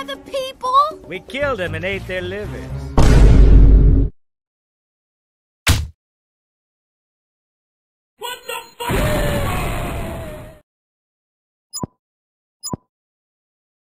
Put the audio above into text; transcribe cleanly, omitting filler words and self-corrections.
are the people? We killed them and ate their livers.